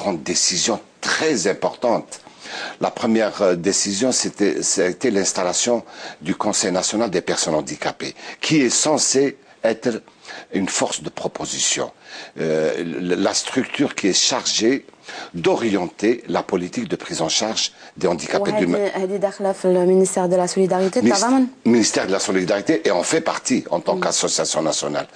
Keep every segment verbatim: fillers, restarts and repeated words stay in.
grandes décisions très importantes. La première décision, c'était, c'était l'installation du Conseil national des personnes handicapées, qui est censé être une force de proposition. Euh, la structure qui est chargée d'orienter la politique de prise en charge des handicapés du le ministère de la Solidarité. Le ministère de la Solidarité, et on fait partie en tant qu'association nationale.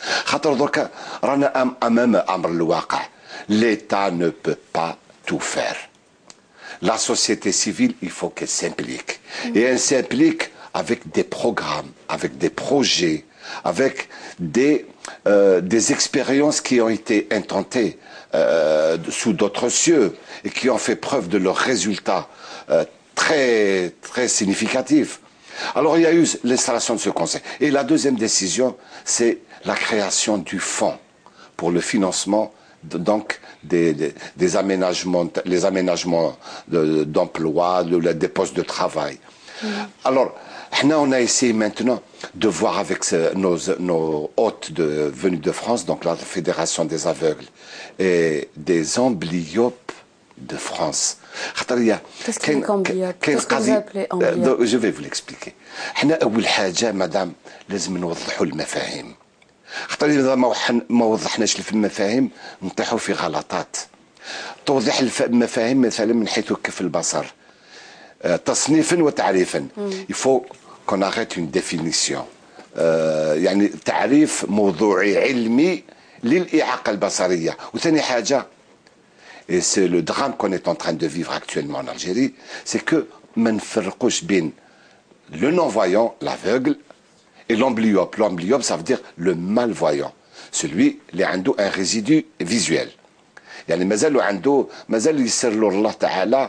L'État ne peut pas tout faire. La société civile, il faut qu'elle s'implique. Et elle s'implique avec des programmes, avec des projets, avec des, euh, des expériences qui ont été intentées euh, sous d'autres cieux et qui ont fait preuve de leurs résultats euh, très, très significatifs. Alors il y a eu l'installation de ce conseil. Et la deuxième décision, c'est la création du fonds pour le financement de, donc des, des, des aménagements, les aménagements d'emploi, de, de, des postes de travail. Mmh. Alors, on a essayé maintenant de voir avec ce, nos, nos hôtes de, venus de France, donc la Fédération des aveugles et des amblyopes de France. Qu'est-ce qu'est amblyopes? Qu'est-ce que vous appelez amblyopes? Je vais vous l'expliquer. احنا أول حاجة مدام لازم نوضحوا المفاهيم. خاطر إذا ما وضحناش المفاهيم نطيحوا في غلطات. توضيح المفاهيم مثلا من حيث كف البصر. تصنيفا وتعريفا. Il faut qu'on arrête une définition. آه يعني تعريف موضوعي علمي للإعاقة البصرية. وثاني حاجة et c'est le drame qu'on est en train de vivre actuellement en Algérie, c'est que ما نفرقوش بين le non-voyant, l'aveugle, et l'amblyope. L'amblyope, ça veut dire le malvoyant. Celui qui a un résidu visuel. يعني مازال عنده مازال يسر له الله تعالى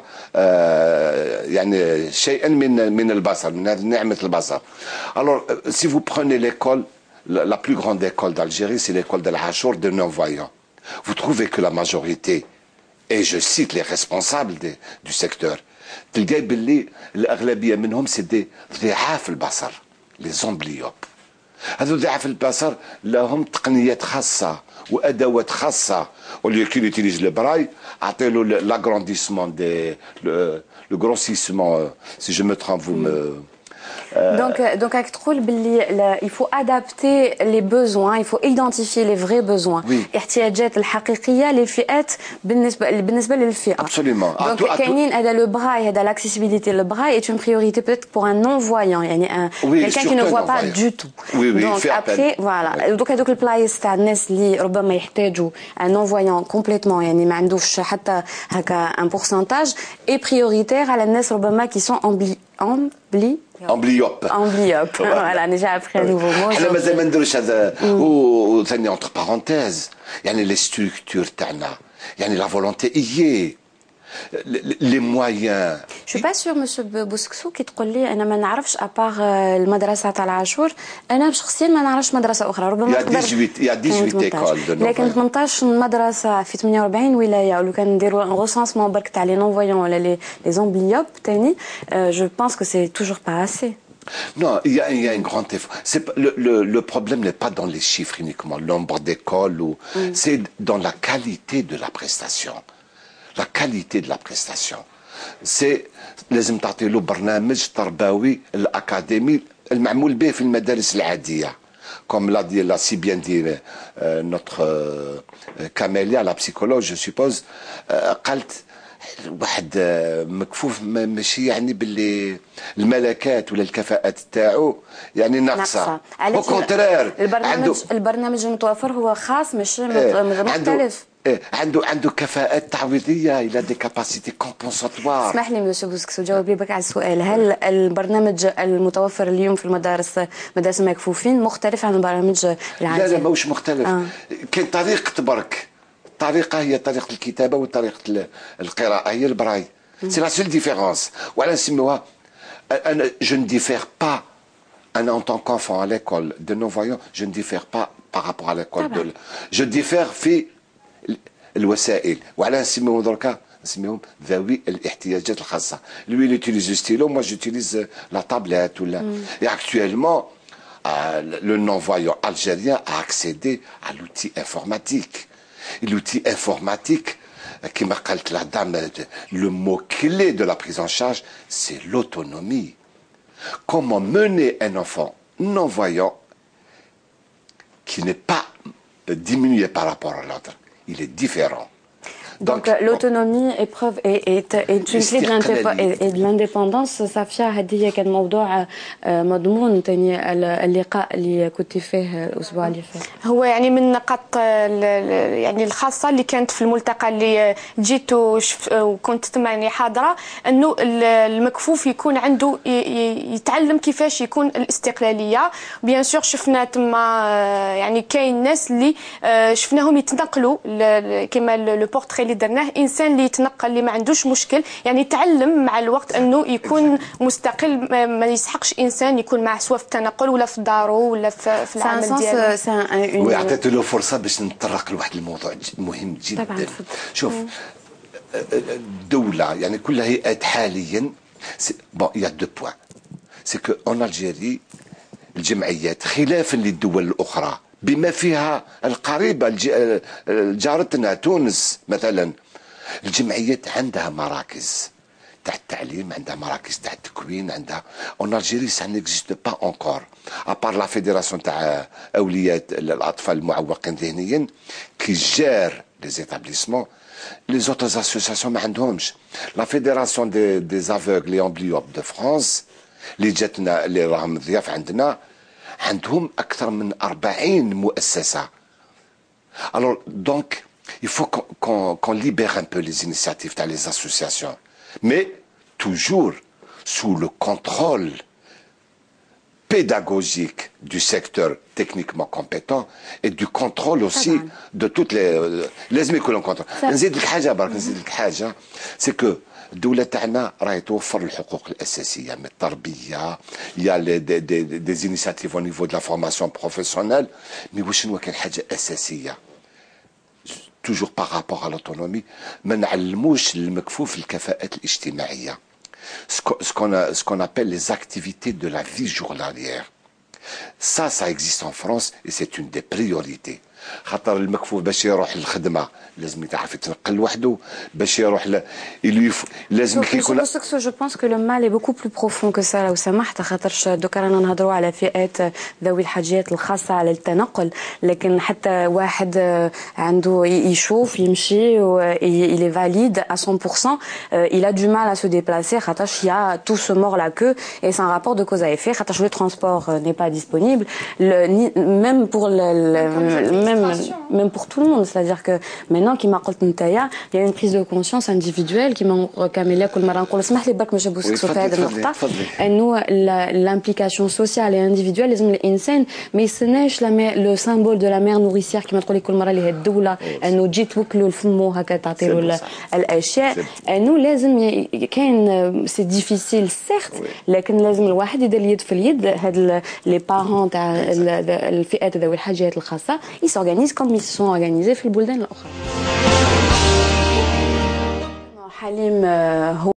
يعني شيئا من من البصر من نعمة البصر. Alors si vous prenez l'école, la, la plus grande école d'Algérie, c'est l'école de l'Achour de non-voyants. Vous trouvez que la majorité, et je cite les responsables de, du secteur, تلقاي باللي الأغلبية منهم c'est des ضعاف البصر. les amblyopes. هذو ضعاف البصر لهم تقنيات خاصة وأدوات خاصة. au lieu qu'il utilise le braille, عطيلو l'agrandissement des le, le grossissement, si je me trompe, vous mm. me Euh... Donc, donc il faut adapter les besoins, il faut identifier les vrais besoins. احتياجات الحقيقية للفئات بالنسبة بالنسبة للفئة. Absolument. Donc, كاينين هذا le braille, هذا l'accessibilité, le braille est une priorité peut-être pour un non-voyant, يعني un quelqu'un qui ne voit pas du tout. Oui, oui. Donc après, voilà. Donc هذوك البلايص تاع الناس اللي ربما يحتاجوا un non-voyant complètement, يعني ما عندوش حتى هكا un pourcentage est prioritaire على الناس ربما qui sont ambly ambly amblyopes. amblyopes. Voilà, déjà après un nouveau mot. احنا مازال ما نديروش هذا. وثاني entre parenthèses يعني les structures تاعنا يعني la volonté y est. les moyens. Je suis pas sûre monsieur بوسكسو كي تقول لي انا ما نعرفش ابار المدرسه تاع العاشور انا شخصيا ما نعرفش مدرسه اخرى ربما يا ثمانية يا ثمانية عشر لكن ثمنطاش مدرسه في ثمانية وأربعين ولايه ولو كان نديروا ان ريسانسمون برك تاع لي نون فويون ولا لي لي امبليوب ثاني je pense que c'est toujours pas assez. Non, il y a, il y a un grand effort. Le, le, le problème n'est pas dans les chiffres uniquement, le nombre d'écoles, ou mm. c'est dans la qualité de la prestation. La qualité de la prestation. C'est لازم تعطي له برنامج تربوي الأكاديمي المعمول به في المدارس العادية. Comme l'a dit, l'a si bien dit euh, notre euh, Camélia, la psychologue, je suppose, euh, قالت واحد مكفوف ماشي يعني باللي الملكات ولا الكفاءات تاعو يعني ناقصه. او كونترير البرنامج البرنامج المتوفر هو خاص مش مختلف. عنده عنده كفاءات تعويضيه الى دي كاباسيتي كومبونساتوار. اسمح لي مسيو بوسكسو جاوب لي بك على السؤال. هل البرنامج المتوفر اليوم في المدارس مدارس المكفوفين مختلف عن البرامج العاديه؟ لا لا ماهوش مختلف. آه. كاين طريقه برك. الطريقه هي طريقه الكتابه وطريقه القراءه هي البراي. سي لا سول ديفيرونس. وعلى نسميوها انا جو ne diffère pas. انا en tant qu'enfant à l'école de non-voyants je ne diffère pas par rapport à l'école de je diffère في الوسائل. وعلى نسميهم دركا نسميهم ذوي الاحتياجات الخاصه. lui il utilise stylo, moi j'utilise la tablette ou la et actuellement euh, le non-voyant algérien a accédé à l'outil informatique. Et l'outil informatique كما قالت la dame, le mot clé de la prise en charge, c'est l'autonomie. Comment mener un enfant non-voyant qui n'est pas diminué par rapport à l'autre. Il est différent. Donc, Donc l'autonomie est preuve est, est, est une clé de l'indépendance. صافية هذه كان موضوع مضمون تاني اللقاء اللي كنت فيه الأسبوع اللي فات. هو يعني من النقاط يعني الخاصة اللي كانت في الملتقى اللي جيت وكنت تماني حاضرة إنه المكفوف يكون عنده يتعلم كيفاش يكون الاستقلالية. بيان سور شفنا تما يعني كاين ناس اللي شفناهم يتنقلوا كما لو بورتري اللي درناه انسان اللي يتنقل اللي ما عندوش مشكل يعني يتعلم مع الوقت انه يكون مستقل ما يسحقش انسان يكون معه سواء في التنقل ولا في داره ولا في, في العمل ديالو. وعطيت له فرصه باش نتطرق لواحد الموضوع مهم جدا. طبعا. شوف الدوله يعني كل هيئات حاليا بون يا دو بوين سي كو اون الجيري الجمعيات خلافا للدول الاخرى بما فيها القريبة جارتنا تونس مثلا الجمعيات عندها مراكز تاع التعليم عندها مراكز تاع التكوين عندها اون الجيري سا نيكزيست با انكور ابار لا فيدراسيون تاع اولياء الاطفال المعوقين ذهنيا كي جار لي زيتابليسمون لي زوتر اسوسياسيون ما عندهمش لا فيدراسيون دي دي افوغل لي امبليوب دو فرانس اللي جاتنا اللي راهم ضياف عندنا عندهم أكثر من أربعين مؤسسة. Alors donc il faut qu'on qu'on qu'on libère un peu les initiatives dans les associations, mais toujours sous le contrôle pédagogique du secteur techniquement compétent et du contrôle aussi de toutes les لازم يكون contrôle. نزيد لك حاجة برك نزيد لك حاجة c'est que الدولة تاعنا راهي توفر الحقوق الأساسية من التربية يا دي دي دي انيشيتيف au niveau de la formation professionnelle مي واش شنو كاين حاجة أساسية toujours par rapport à l'autonomie ما نعلموش المكفوف الكفاءات الاجتماعية ce qu'on a, ce qu'on appelle les activités de la vie journalière. Ça, ça existe en France et c'est une des priorités. خاطر المكفوف باش يروح للخدمه لازم يتعرف يتنقل وحده باش يروح ل... لازم يكون. جو بونس كو لو مال اي بوكو بلو بروفون كو سا لو سمحت خاطرش دوكا رانا نهضروا على فئات ذوي الحاجات الخاصه على التنقل لكن حتى واحد عنده يشوف يمشي و il est valide à cent pour cent il a du mal à se déplacer خاطرش il y a tout ce mort là que et c'est un rapport de cause à effet خاطرش le transport n'est pas disponible le, même pour le, le même, même pour tout le monde, c'est-à-dire que maintenant qui m'a dit il y a une prise de conscience individuelle qui m'a كامله كل مره نقول اسمح لي برك باش نبوسك في هذه النقطه انه l'implication sociale et individuelle لازم الانسان ما يستناش لو سامبول دو لا مير نوريسيير كما تقولي كل مره اللي هي الدوله انه تجي توكلوا لفمو هكا تعطي له الاشياء انه لازم كاين سي ديفيسيل سيرت لكن لازم الواحد يدير اليد في اليد هاد لي بارون تاع الفئات ذوي الحاجات الخاصه s'organisent comme ils se sont organisés في البلدان الأخرى. حليم هو